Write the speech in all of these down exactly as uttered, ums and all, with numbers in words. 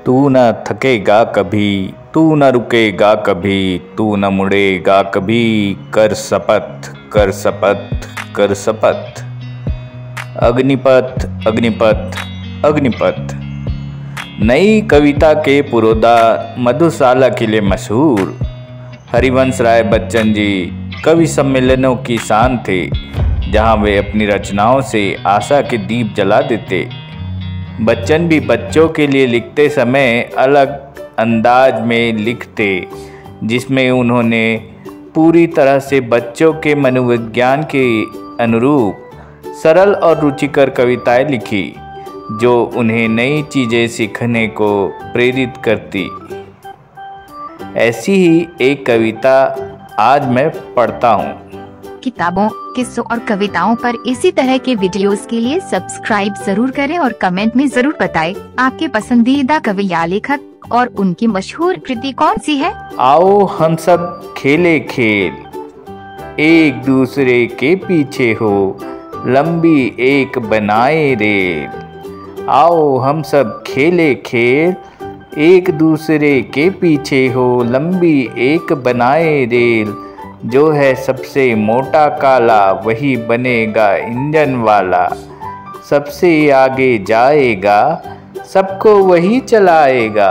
तू न थकेगा कभी, तू न रुकेगा कभी, तू न मुड़ेगा कभी, कर शपथ कर शपथ कर शपथ। अग्निपथ अग्निपथ अग्निपथ। नई कविता के पुरोधा मधुशाला के लिए मशहूर हरिवंश राय बच्चन जी कवि सम्मेलनों की शान थे, जहां वे अपनी रचनाओं से आशा के दीप जला देते। बच्चन भी बच्चों के लिए लिखते समय अलग अंदाज में लिखते, जिसमें उन्होंने पूरी तरह से बच्चों के मनोविज्ञान के अनुरूप सरल और रुचिकर कविताएं लिखी, जो उन्हें नई चीज़ें सीखने को प्रेरित करती। ऐसी ही एक कविता आज मैं पढ़ता हूँ। किताबों, किस्सों और कविताओं पर इसी तरह के वीडियोस के लिए सब्सक्राइब जरूर करें और कमेंट में जरूर बताएं आपके पसंदीदा कवि या लेखक और उनकी मशहूर कृति कौन सी है। आओ हम सब खेले खेल, एक दूसरे के पीछे हो, लंबी एक बनाए रेल। आओ हम सब खेले खेल, एक दूसरे के पीछे हो, लंबी एक बनाए रेल। जो है सबसे मोटा काला, वही बनेगा इंजन वाला। सबसे आगे जाएगा, सबको वही चलाएगा।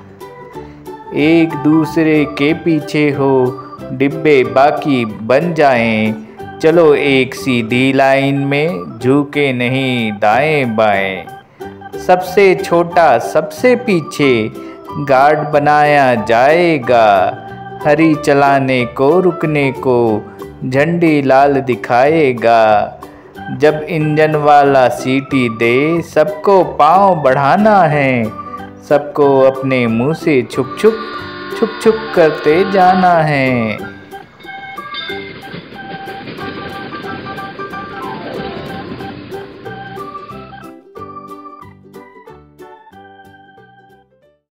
एक दूसरे के पीछे हो, डिब्बे बाकी बन जाएं। चलो एक सीधी लाइन में, झुके नहीं दाएं बाएं। सबसे छोटा सबसे पीछे, गार्ड बनाया जाएगा। हरी चलाने को रुकने को, झंडी लाल दिखाएगा। जब इंजन वाला सीटी दे, सबको पाँव बढ़ाना है। सबको अपने मुंह से छुप छुप छुप छुप करते जाना है।